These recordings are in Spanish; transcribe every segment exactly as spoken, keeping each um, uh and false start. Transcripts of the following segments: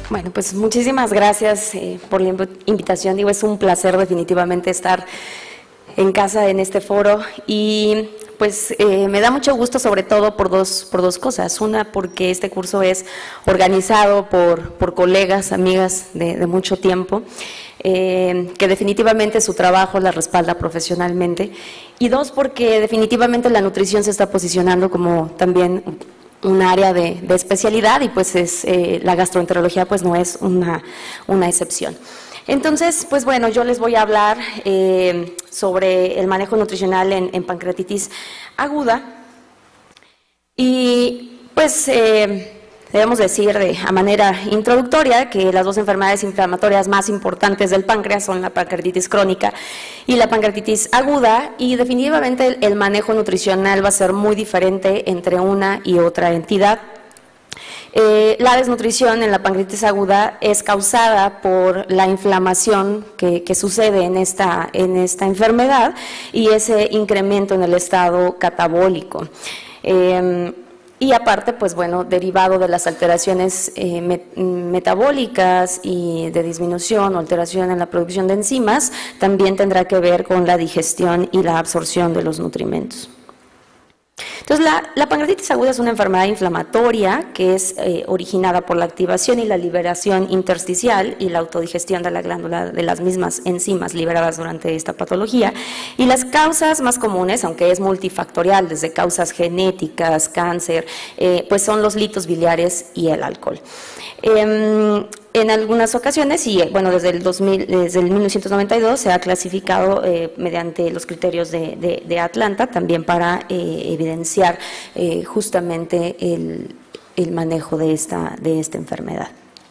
Bueno, pues muchísimas gracias eh, por la invitación. Digo, es un placer definitivamente estar en casa en este foro y pues eh, me da mucho gusto sobre todo por dos, por dos cosas. Una, porque este curso es organizado por, por colegas, amigas de, de mucho tiempo, eh, que definitivamente su trabajo la respalda profesionalmente. Y dos, porque definitivamente la nutrición se está posicionando como también un área de, de especialidad y pues es, eh, la gastroenterología pues no es una, una excepción. Entonces, pues bueno, yo les voy a hablar eh, sobre el manejo nutricional en, en pancreatitis aguda y pues eh, debemos decir de, a manera introductoria que las dos enfermedades inflamatorias más importantes del páncreas son la pancreatitis crónica y la pancreatitis aguda, y definitivamente el, el manejo nutricional va a ser muy diferente entre una y otra entidad. Eh, la desnutrición en la pancreatitis aguda es causada por la inflamación que, que sucede en esta, en esta enfermedad y ese incremento en el estado catabólico. Eh, Y aparte, pues bueno, derivado de las alteraciones eh, met metabólicas y de disminución o alteración en la producción de enzimas, también tendrá que ver con la digestión y la absorción de los nutrimentos. Entonces, la, la pancreatitis aguda es una enfermedad inflamatoria que es eh, originada por la activación y la liberación intersticial y la autodigestión de la glándula de las mismas enzimas liberadas durante esta patología. Y las causas más comunes, aunque es multifactorial, desde causas genéticas, cáncer, eh, pues son los litos biliares y el alcohol. Eh, En algunas ocasiones, y bueno, desde el, dos mil, desde el mil novecientos noventa y dos se ha clasificado eh, mediante los criterios de, de, de Atlanta, también para eh, evidenciar eh, justamente el, el manejo de esta, de esta enfermedad.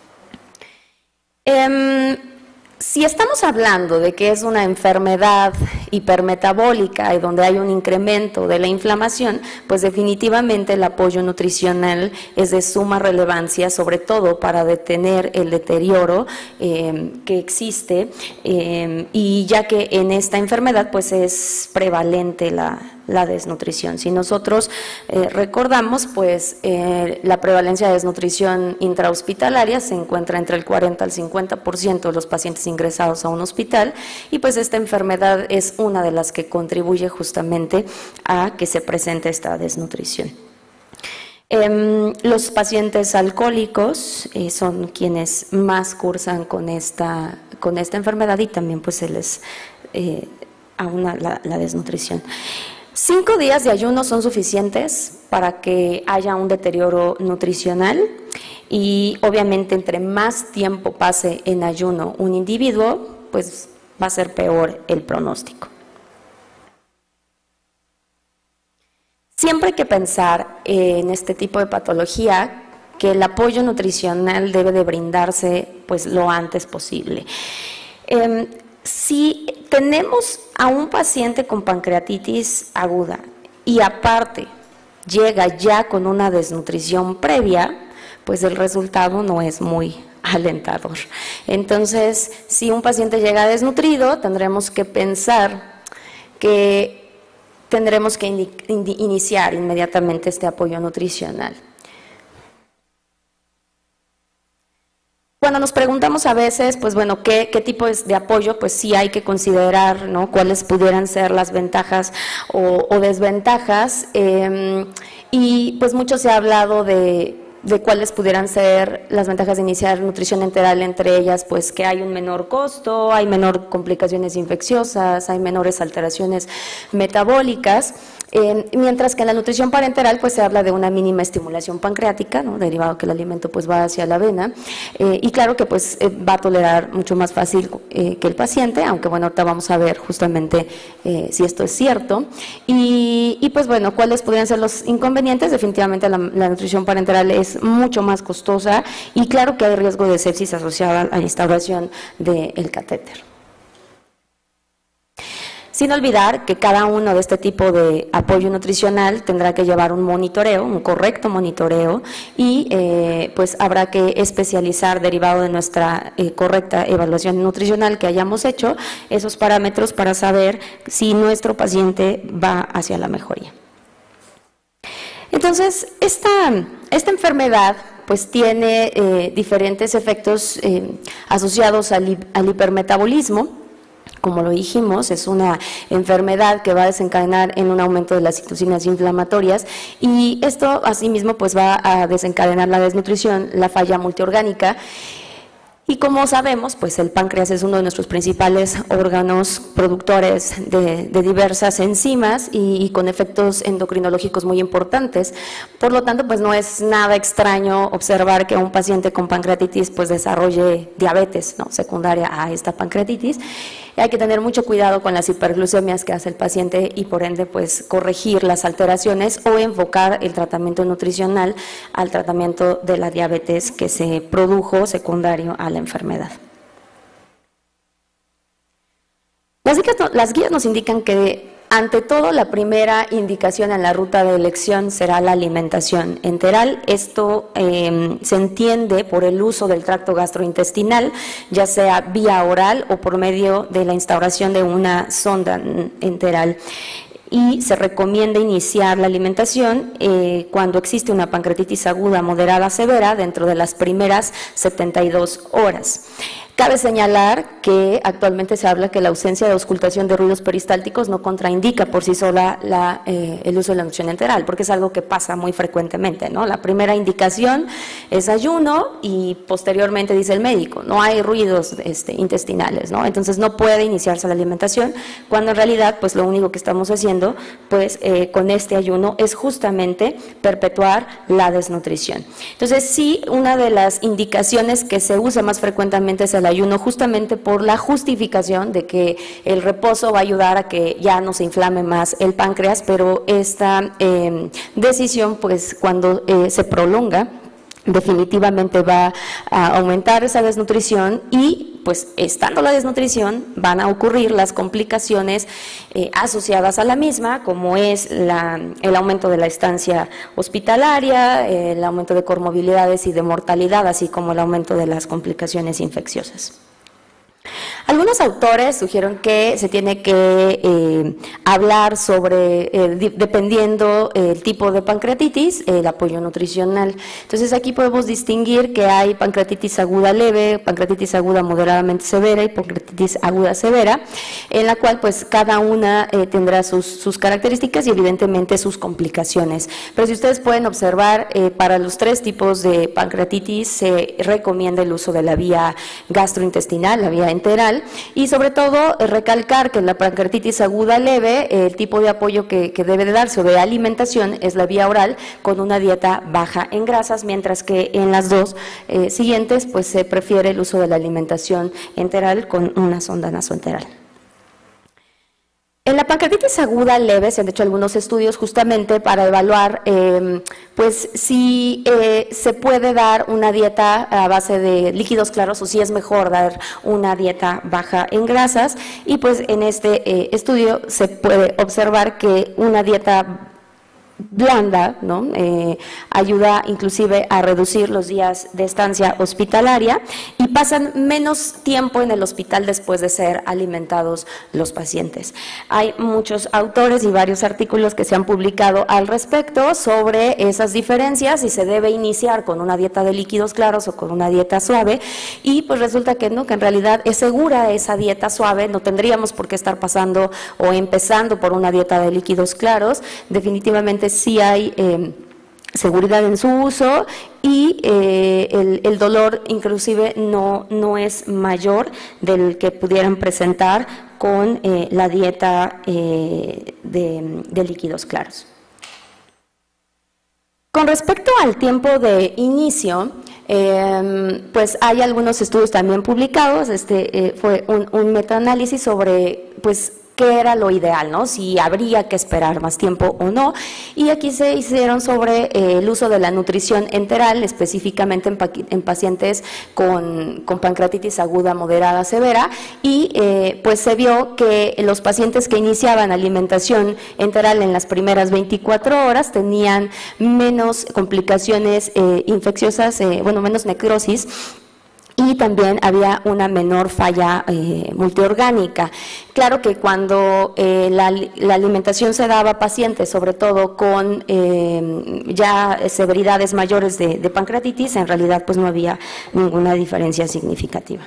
Eh, Si estamos hablando de que es una enfermedad hipermetabólica y donde hay un incremento de la inflamación, pues definitivamente el apoyo nutricional es de suma relevancia, sobre todo para detener el deterioro eh, que existe, eh, y ya que en esta enfermedad pues es prevalente la, la desnutrición. Si nosotros eh, recordamos, pues eh, la prevalencia de desnutrición intrahospitalaria se encuentra entre el cuarenta al cincuenta por ciento de los pacientes ingresados a un hospital, y pues esta enfermedad es una de las que contribuye justamente a que se presente esta desnutrición. Eh, los pacientes alcohólicos eh, son quienes más cursan con esta, con esta enfermedad y también pues se les eh, aúna la, la desnutrición. Cinco días de ayuno son suficientes para que haya un deterioro nutricional, y obviamente entre más tiempo pase en ayuno un individuo, pues va a ser peor el pronóstico. Siempre hay que pensar en este tipo de patología que el apoyo nutricional debe de brindarse pues lo antes posible. Eh, Si tenemos a un paciente con pancreatitis aguda y aparte llega ya con una desnutrición previa, pues el resultado no es muy alentador. Entonces, si un paciente llega desnutrido, tendremos que pensar que tendremos que in in iniciar inmediatamente este apoyo nutricional. Cuando nos preguntamos a veces, pues bueno, ¿qué, qué tipo de apoyo? Pues sí hay que considerar, ¿no?, cuáles pudieran ser las ventajas o, o desventajas, eh, y pues mucho se ha hablado de, de cuáles pudieran ser las ventajas de iniciar nutrición enteral, entre ellas pues que hay un menor costo, hay menor complicaciones infecciosas, hay menores alteraciones metabólicas. Eh, mientras que en la nutrición parenteral pues se habla de una mínima estimulación pancreática, ¿no?, derivado que el alimento pues va hacia la vena, eh, y claro que pues eh, va a tolerar mucho más fácil eh, que el paciente, aunque bueno, ahorita vamos a ver justamente eh, si esto es cierto. Y, y pues bueno, ¿cuáles podrían ser los inconvenientes? Definitivamente la, la nutrición parenteral es mucho más costosa y claro que hay riesgo de sepsis asociada a la instauración del catéter. Sin olvidar que cada uno de este tipo de apoyo nutricional tendrá que llevar un monitoreo, un correcto monitoreo, y eh, pues habrá que especializar, derivado de nuestra eh, correcta evaluación nutricional que hayamos hecho, esos parámetros para saber si nuestro paciente va hacia la mejoría. Entonces, esta, esta enfermedad pues tiene eh, diferentes efectos eh, asociados al, al hipermetabolismo. Como lo dijimos, es una enfermedad que va a desencadenar en un aumento de las citocinas inflamatorias y esto asimismo pues va a desencadenar la desnutrición, la falla multiorgánica. Y como sabemos, pues el páncreas es uno de nuestros principales órganos productores de, de diversas enzimas y, y con efectos endocrinológicos muy importantes. Por lo tanto, pues no es nada extraño observar que un paciente con pancreatitis pues desarrolle diabetes, ¿no?, secundaria a esta pancreatitis. Hay que tener mucho cuidado con las hiperglucemias que hace el paciente y por ende pues corregir las alteraciones o enfocar el tratamiento nutricional al tratamiento de la diabetes que se produjo secundario a la enfermedad. Las guías, las guías nos indican que ante todo, la primera indicación en la ruta de elección será la alimentación enteral. Esto eh, se entiende por el uso del tracto gastrointestinal, ya sea vía oral o por medio de la instauración de una sonda enteral. Y se recomienda iniciar la alimentación eh, cuando existe una pancreatitis aguda, moderada, severa, dentro de las primeras setenta y dos horas. Cabe señalar que actualmente se habla que la ausencia de auscultación de ruidos peristálticos no contraindica por sí sola la, eh, el uso de la nutrición enteral, porque es algo que pasa muy frecuentemente, ¿no? La primera indicación es ayuno y posteriormente dice el médico, no hay ruidos este, intestinales, ¿no? Entonces no puede iniciarse la alimentación, cuando en realidad pues lo único que estamos haciendo pues eh, con este ayuno es justamente perpetuar la desnutrición. Entonces sí, una de las indicaciones que se usa más frecuentemente es el ayuno, justamente por la justificación de que el reposo va a ayudar a que ya no se inflame más el páncreas, pero esta eh, decisión, pues cuando eh, se prolonga, definitivamente va a aumentar esa desnutrición y pues estando la desnutrición van a ocurrir las complicaciones eh, asociadas a la misma, como es la, el aumento de la estancia hospitalaria, eh, el aumento de comorbilidades y de mortalidad, así como el aumento de las complicaciones infecciosas. Algunos autores sugieren que se tiene que eh, hablar sobre, eh, dependiendo el tipo de pancreatitis, el apoyo nutricional. Entonces aquí podemos distinguir que hay pancreatitis aguda leve, pancreatitis aguda moderadamente severa y pancreatitis aguda severa, en la cual pues cada una eh, tendrá sus, sus características y evidentemente sus complicaciones. Pero si ustedes pueden observar, eh, para los tres tipos de pancreatitis se recomienda el uso de la vía gastrointestinal, la vía enteral, y sobre todo eh, recalcar que en la pancreatitis aguda leve eh, el tipo de apoyo que, que debe de darse o de alimentación es la vía oral con una dieta baja en grasas, mientras que en las dos eh, siguientes pues se prefiere el uso de la alimentación enteral con una sonda nasoenteral. En la pancreatitis aguda leve se han hecho algunos estudios justamente para evaluar eh, pues si eh, se puede dar una dieta a base de líquidos claros o si es mejor dar una dieta baja en grasas, y pues en este eh, estudio se puede observar que una dieta blanda, ¿no? Eh, ayuda inclusive a reducir los días de estancia hospitalaria y pasan menos tiempo en el hospital después de ser alimentados los pacientes. Hay muchos autores y varios artículos que se han publicado al respecto sobre esas diferencias, si se debe iniciar con una dieta de líquidos claros o con una dieta suave, y pues resulta que no, que en realidad es segura esa dieta suave, no tendríamos por qué estar pasando o empezando por una dieta de líquidos claros. Definitivamente sí hay eh, seguridad en su uso y eh, el, el dolor inclusive no, no es mayor del que pudieran presentar con eh, la dieta eh, de, de líquidos claros. Con respecto al tiempo de inicio, eh, pues hay algunos estudios también publicados. Este eh, fue un, un metaanálisis sobre pues qué era lo ideal, ¿no? Si habría que esperar más tiempo o no, y aquí se hicieron sobre eh, el uso de la nutrición enteral, específicamente en, pa en pacientes con, con pancreatitis aguda, moderada, severa, y eh, pues se vio que los pacientes que iniciaban alimentación enteral en las primeras veinticuatro horas tenían menos complicaciones eh, infecciosas, eh, bueno, menos necrosis, y también había una menor falla eh, multiorgánica. Claro que cuando eh, la, la alimentación se daba a pacientes, sobre todo con eh, ya severidades mayores de, de pancreatitis, en realidad pues no había ninguna diferencia significativa.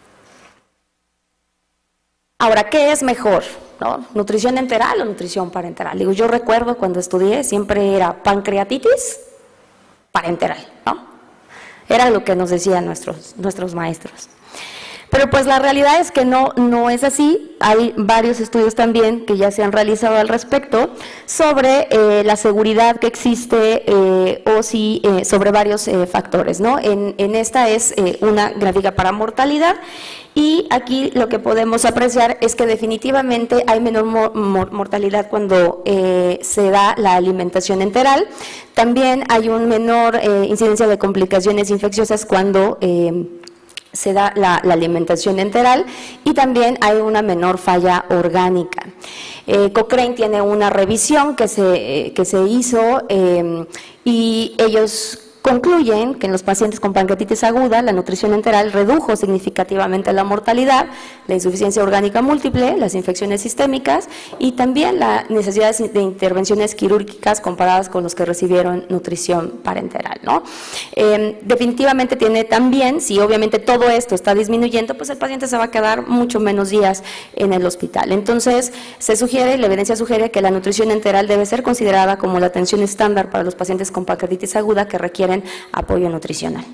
Ahora, ¿qué es mejor? ¿No? ¿Nutrición enteral o nutrición parenteral? Digo, yo recuerdo cuando estudié siempre era pancreatitis parenteral, ¿no? Era lo que nos decían nuestros, nuestros maestros. Pero pues la realidad es que no, no es así. Hay varios estudios también que ya se han realizado al respecto sobre eh, la seguridad que existe eh, o si eh, sobre varios eh, factores, ¿no? En, en esta es eh, una gráfica para mortalidad y aquí lo que podemos apreciar es que definitivamente hay menor mo mor mortalidad cuando eh, se da la alimentación enteral. También hay un menor eh, incidencia de complicaciones infecciosas cuando eh, se da la, la alimentación enteral y también hay una menor falla orgánica. Eh, Cochrane tiene una revisión que se, eh, que se hizo eh, y ellos concluyen que en los pacientes con pancreatitis aguda la nutrición enteral redujo significativamente la mortalidad, la insuficiencia orgánica múltiple, las infecciones sistémicas y también la necesidad de intervenciones quirúrgicas comparadas con los que recibieron nutrición parenteral, ¿no? Eh, definitivamente tiene también, si obviamente todo esto está disminuyendo, pues el paciente se va a quedar mucho menos días en el hospital. Entonces, se sugiere, la evidencia sugiere que la nutrición enteral debe ser considerada como la atención estándar para los pacientes con pancreatitis aguda que requieren apoyo nutricional.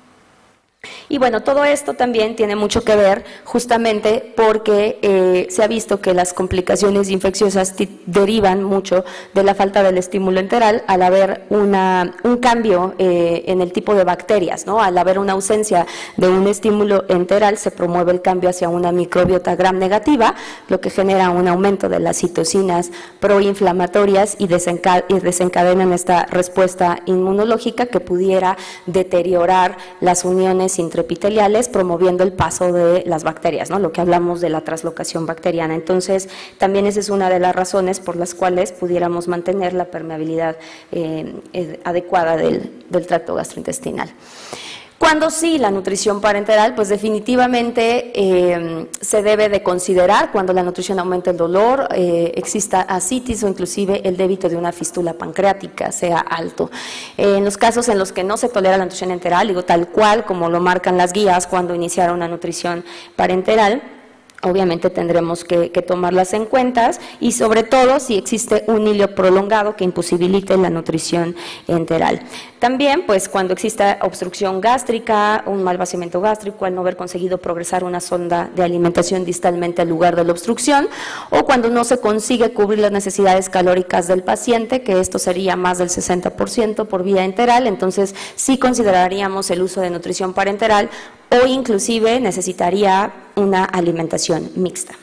Y bueno, todo esto también tiene mucho que ver justamente porque eh, se ha visto que las complicaciones infecciosas derivan mucho de la falta del estímulo enteral al haber una, un cambio eh, en el tipo de bacterias, ¿no? Al haber una ausencia de un estímulo enteral se promueve el cambio hacia una microbiota gram negativa, lo que genera un aumento de las citocinas proinflamatorias y, desenca y desencadenan esta respuesta inmunológica que pudiera deteriorar las uniones intraepiteliales, promoviendo el paso de las bacterias, ¿no? Lo que hablamos de la translocación bacteriana. Entonces, también esa es una de las razones por las cuales pudiéramos mantener la permeabilidad eh, eh, adecuada del, del tracto gastrointestinal. Cuando sí, la nutrición parenteral, pues definitivamente eh, se debe de considerar cuando la nutrición aumenta el dolor, eh, exista ascitis o inclusive el débito de una fístula pancreática sea alto. Eh, en los casos en los que no se tolera la nutrición enteral, digo tal cual como lo marcan las guías cuando iniciaron una nutrición parenteral, obviamente tendremos que, que tomarlas en cuenta y sobre todo si existe un hilo prolongado que imposibilite la nutrición enteral. También, pues cuando exista obstrucción gástrica, un mal vaciamiento gástrico, al no haber conseguido progresar una sonda de alimentación distalmente al lugar de la obstrucción, o cuando no se consigue cubrir las necesidades calóricas del paciente, que esto sería más del sesenta por ciento por vía enteral, entonces sí consideraríamos el uso de nutrición parenteral o inclusive necesitaría una alimentación mixta.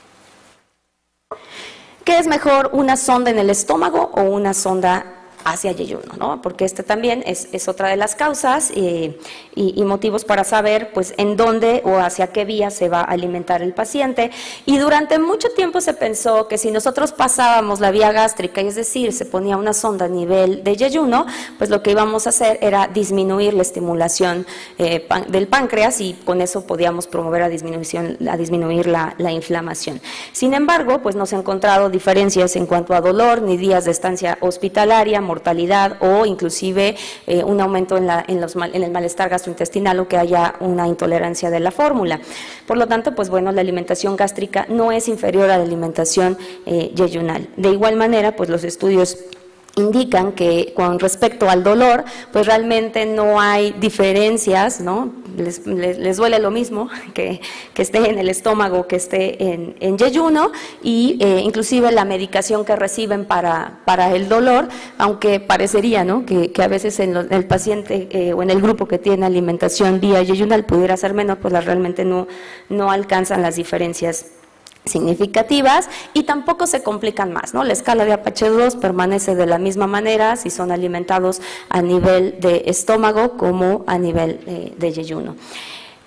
¿Qué es mejor, una sonda en el estómago o una sonda hacia yeyuno, ¿no? Porque este también es, es otra de las causas eh, y, y motivos para saber pues en dónde o hacia qué vía se va a alimentar el paciente. Y durante mucho tiempo se pensó que si nosotros pasábamos la vía gástrica, es decir, se ponía una sonda a nivel de yeyuno, pues lo que íbamos a hacer era disminuir la estimulación eh, pan, del páncreas y con eso podíamos promover a, disminución, a disminuir la, la inflamación. Sin embargo, pues no se han encontrado diferencias en cuanto a dolor ni días de estancia hospitalaria, mortalidad o inclusive eh, un aumento en, la, en, los mal, en el malestar gastrointestinal o que haya una intolerancia de la fórmula. Por lo tanto, pues bueno, la alimentación gástrica no es inferior a la alimentación eh, yeyunal. De igual manera, pues los estudios indican que con respecto al dolor, pues realmente no hay diferencias, ¿no? Les, les, les duele lo mismo que, que esté en el estómago, que esté en, en yeyuno y eh, inclusive la medicación que reciben para, para el dolor, aunque parecería, ¿no? que, que a veces en, lo, en el paciente eh, o en el grupo que tiene alimentación vía yeyunal pudiera ser menor, pues la, realmente no, no alcanzan las diferencias significativas y tampoco se complican más, ¿no? La escala de Apache dos permanece de la misma manera si son alimentados a nivel de estómago como a nivel eh, de yeyuno.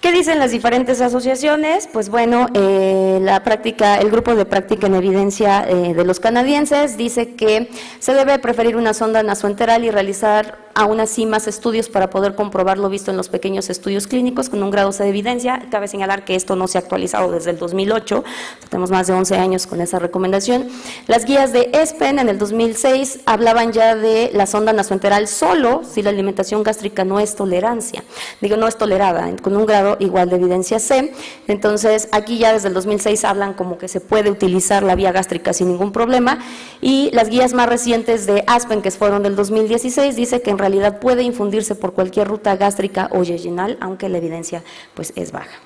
¿Qué dicen las diferentes asociaciones? Pues bueno, eh, la práctica, el grupo de práctica en evidencia eh, de los canadienses dice que se debe preferir una sonda nasoenteral y realizar aún así más estudios para poder comprobar lo visto en los pequeños estudios clínicos con un grado de evidencia. Cabe señalar que esto no se ha actualizado desde el dos mil ocho, tenemos más de once años con esa recomendación. Las guías de ESPEN en el dos mil seis hablaban ya de la sonda nasoenteral solo si la alimentación gástrica no es tolerancia, digo no es tolerada, con un grado igual de evidencia C. Entonces aquí ya desde el dos mil seis hablan como que se puede utilizar la vía gástrica sin ningún problema, y las guías más recientes de ASPEN, que fueron del dos mil dieciséis, dice que en realidad puede infundirse por cualquier ruta gástrica o yeyinal, aunque la evidencia pues es baja.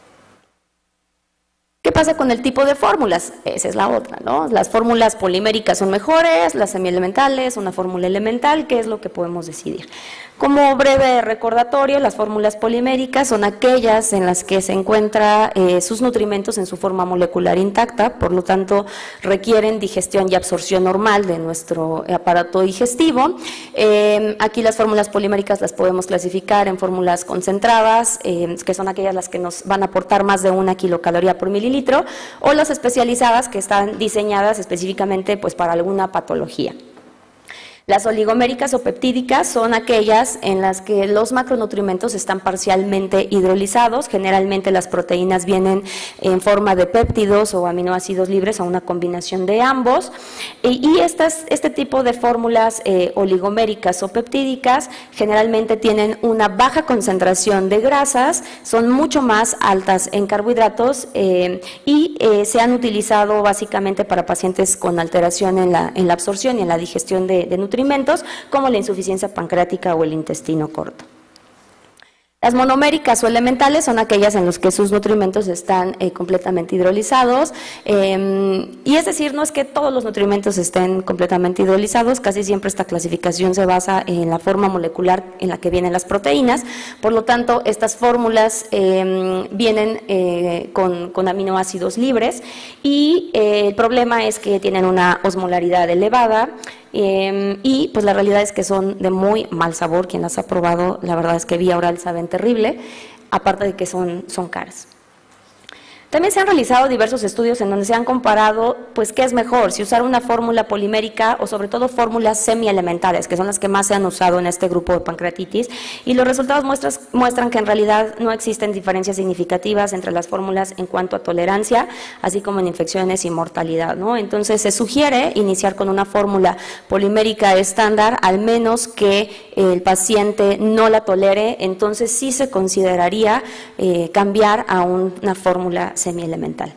¿Qué pasa con el tipo de fórmulas? Esa es la otra, ¿no? Las fórmulas poliméricas son mejores, las semielementales, una fórmula elemental, ¿qué es lo que podemos decidir? Como breve recordatorio, las fórmulas poliméricas son aquellas en las que se encuentra eh, sus nutrimentos en su forma molecular intacta, por lo tanto requieren digestión y absorción normal de nuestro aparato digestivo. Eh, aquí las fórmulas poliméricas las podemos clasificar en fórmulas concentradas, eh, que son aquellas las que nos van a aportar más de una kilocaloría por mililitro, o las especializadas, que están diseñadas específicamente pues, para alguna patología. Las oligoméricas o peptídicas son aquellas en las que los macronutrimentos están parcialmente hidrolizados, generalmente las proteínas vienen en forma de péptidos o aminoácidos libres o una combinación de ambos, y, y estas, este tipo de fórmulas eh, oligoméricas o peptídicas generalmente tienen una baja concentración de grasas, son mucho más altas en carbohidratos eh, y eh, se han utilizado básicamente para pacientes con alteración en la, en la absorción y en la digestión de, de nutrimentos, como la insuficiencia pancreática o el intestino corto. Las monoméricas o elementales son aquellas en las que sus nutrimentos están eh, completamente hidrolizados, eh, y es decir, no es que todos los nutrimentos estén completamente hidrolizados, casi siempre esta clasificación se basa en la forma molecular en la que vienen las proteínas, por lo tanto estas fórmulas eh, vienen eh, con, con aminoácidos libres, y eh, el problema es que tienen una osmolaridad elevada, Eh, y pues la realidad es que son de muy mal sabor. Quien las ha probado, la verdad es que vía oral saben terrible, aparte de que son, son caras. También se han realizado diversos estudios en donde se han comparado, pues, qué es mejor, si usar una fórmula polimérica o sobre todo fórmulas semielementales, que son las que más se han usado en este grupo de pancreatitis, y los resultados muestras, muestran que en realidad no existen diferencias significativas entre las fórmulas en cuanto a tolerancia, así como en infecciones y mortalidad, ¿no? Entonces se sugiere iniciar con una fórmula polimérica estándar, al menos que el paciente no la tolere, entonces sí se consideraría eh, cambiar a una fórmula semielemental.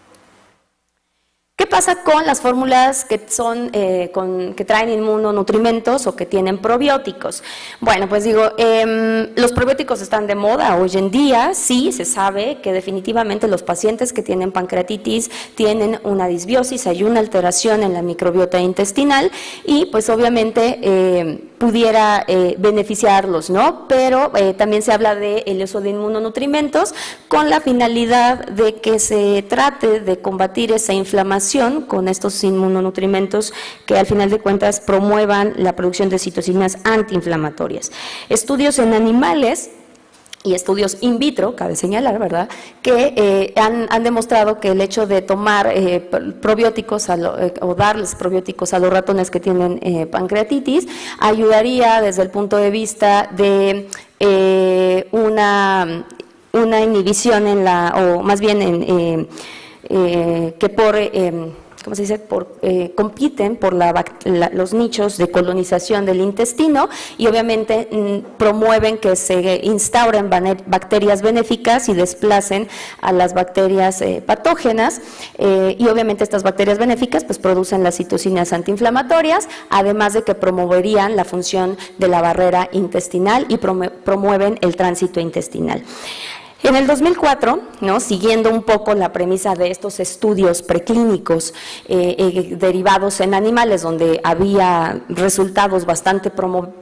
¿Qué pasa con las fórmulas que, son, eh, con, que traen inmunonutrimentos o que tienen probióticos? Bueno, pues digo, eh, los probióticos están de moda hoy en día. Sí, se sabe que definitivamente los pacientes que tienen pancreatitis tienen una disbiosis, hay una alteración en la microbiota intestinal y pues obviamente eh, pudiera eh, beneficiarlos, ¿no? Pero eh, también se habla del uso de inmunonutrimentos con la finalidad de que se trate de combatir esa inflamación con estos inmunonutrimentos que al final de cuentas promuevan la producción de citocinas antiinflamatorias. Estudios en animales y estudios in vitro, cabe señalar, ¿verdad?, que eh, han, han demostrado que el hecho de tomar eh, probióticos a lo, eh, o darles probióticos a los ratones que tienen eh, pancreatitis ayudaría desde el punto de vista de eh, una, una inhibición en la, o más bien en eh, eh, que por eh, ¿cómo se dice?, por, eh, compiten por la, la, los nichos de colonización del intestino y obviamente mm, promueven que se instauren bacterias benéficas y desplacen a las bacterias eh, patógenas eh, y obviamente estas bacterias benéficas pues producen las citocinas antiinflamatorias, además de que promoverían la función de la barrera intestinal y promueven el tránsito intestinal. En el dos mil cuatro, ¿no?, siguiendo un poco la premisa de estos estudios preclínicos eh, eh, derivados en animales, donde había resultados bastante promo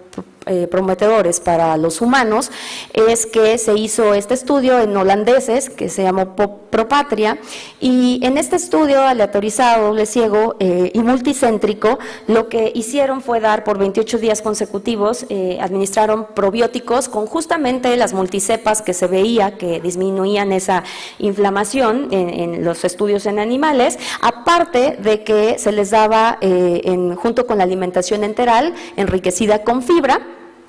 eh, prometedores para los humanos es que se hizo este estudio en holandeses que se llamó ProPatria, y en este estudio aleatorizado, doble ciego eh, y multicéntrico, lo que hicieron fue dar por veintiocho días consecutivos, eh, administraron probióticos con justamente las multicepas que se veía que disminuían esa inflamación en, en los estudios en animales, aparte de que se les daba eh, en, junto con la alimentación enteral enriquecida con fibra,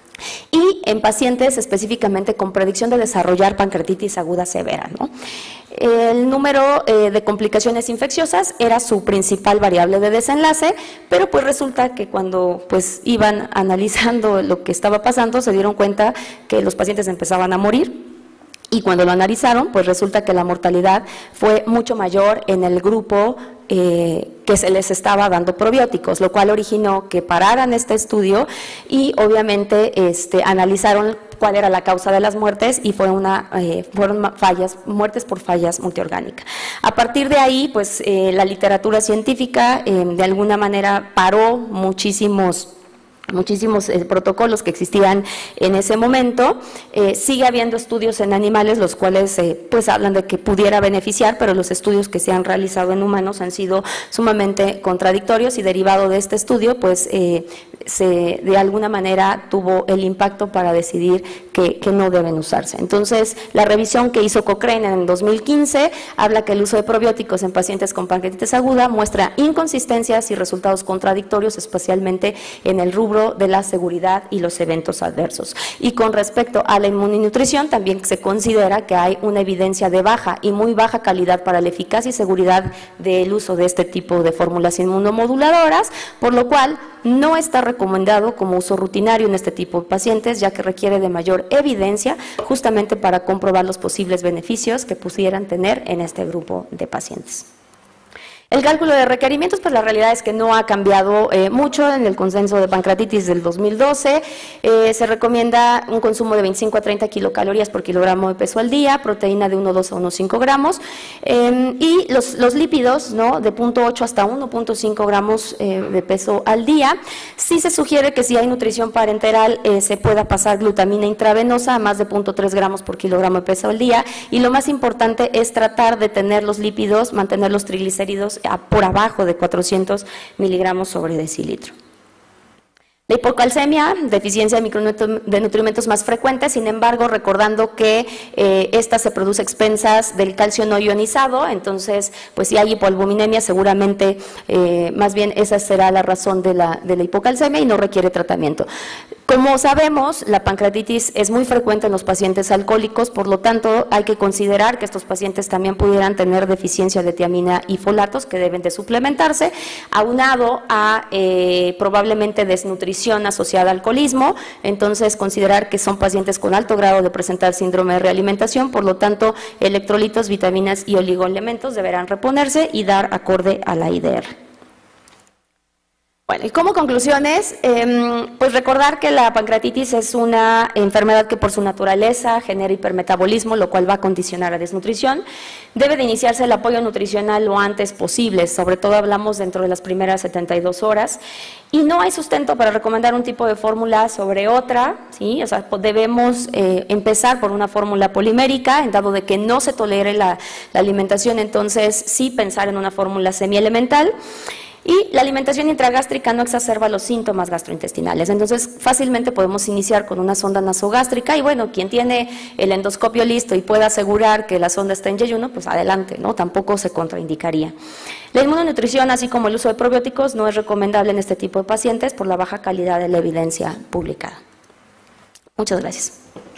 y en pacientes específicamente con predicción de desarrollar pancreatitis aguda severa, ¿no? El número eh, de complicaciones infecciosas era su principal variable de desenlace, pero pues resulta que cuando pues iban analizando lo que estaba pasando se dieron cuenta que los pacientes empezaban a morir. Y cuando lo analizaron, pues resulta que la mortalidad fue mucho mayor en el grupo eh, que se les estaba dando probióticos, lo cual originó que pararan este estudio y obviamente este, analizaron cuál era la causa de las muertes y fue una, eh, fueron fallas, muertes por fallas multiorgánicas. A partir de ahí, pues eh, la literatura científica eh, de alguna manera paró muchísimos muchísimos eh, protocolos que existían en ese momento. Eh, sigue habiendo estudios en animales, los cuales eh, pues hablan de que pudiera beneficiar, pero los estudios que se han realizado en humanos han sido sumamente contradictorios y derivado de este estudio, pues eh, se, de alguna manera tuvo el impacto para decidir que, que no deben usarse. Entonces, la revisión que hizo Cochrane en dos mil quince habla que el uso de probióticos en pacientes con pancreatitis aguda muestra inconsistencias y resultados contradictorios, especialmente en el rubro de la seguridad y los eventos adversos. Y con respecto a la inmuninutrición, también se considera que hay una evidencia de baja y muy baja calidad para la eficacia y seguridad del uso de este tipo de fórmulas inmunomoduladoras, por lo cual no está recomendado como uso rutinario en este tipo de pacientes, ya que requiere de mayor evidencia justamente para comprobar los posibles beneficios que pudieran tener en este grupo de pacientes. El cálculo de requerimientos, pues la realidad es que no ha cambiado eh, mucho en el consenso de pancreatitis del dos mil doce. Eh, se recomienda un consumo de veinticinco a treinta kilocalorías por kilogramo de peso al día, proteína de uno punto dos a uno punto cinco gramos eh, y los, los lípidos, ¿no?, de cero punto ocho hasta uno punto cinco gramos eh, de peso al día. Sí se sugiere que si hay nutrición parenteral eh, se pueda pasar glutamina intravenosa a más de cero punto tres gramos por kilogramo de peso al día, y lo más importante es tratar de tener los lípidos, mantener los triglicéridos por abajo de cuatrocientos miligramos sobre decilitro. La hipocalcemia, deficiencia de micronutrientes más frecuente, sin embargo, recordando que eh, esta se produce a expensas del calcio no ionizado, entonces, pues si hay hipoalbuminemia, seguramente eh, más bien esa será la razón de la, de la hipocalcemia y no requiere tratamiento. Como sabemos, la pancreatitis es muy frecuente en los pacientes alcohólicos, por lo tanto, hay que considerar que estos pacientes también pudieran tener deficiencia de tiamina y folatos que deben de suplementarse, aunado a eh, probablemente desnutrición asociada al alcoholismo. Entonces considerar que son pacientes con alto grado de presentar síndrome de realimentación, por lo tanto electrolitos, vitaminas y oligoelementos deberán reponerse y dar acorde a la I D R. Bueno, y como conclusiones, eh, pues recordar que la pancreatitis es una enfermedad que por su naturaleza genera hipermetabolismo, lo cual va a condicionar la desnutrición. Debe de iniciarse el apoyo nutricional lo antes posible, sobre todo hablamos dentro de las primeras setenta y dos horas, y no hay sustento para recomendar un tipo de fórmula sobre otra, ¿sí? O sea, debemos eh, empezar por una fórmula polimérica, en dado de que no se tolere la, la alimentación, entonces sí pensar en una fórmula semielemental. Y la alimentación intragástrica no exacerba los síntomas gastrointestinales, entonces fácilmente podemos iniciar con una sonda nasogástrica y bueno, quien tiene el endoscopio listo y pueda asegurar que la sonda está en yeyuno, pues adelante, ¿no? Tampoco se contraindicaría. La inmunonutrición, así como el uso de probióticos, no es recomendable en este tipo de pacientes por la baja calidad de la evidencia publicada. Muchas gracias.